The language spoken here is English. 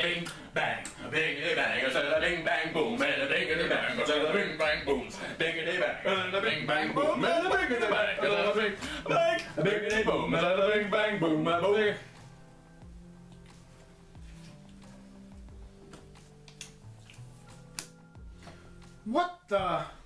bing bang, bing bang, a bing bang boom, and a bing bang, a bing bang boom, bing bang, and a bing bang boom, and a bing bang, a bing bang, a bing boom, and a bing bang boom, boom. What the?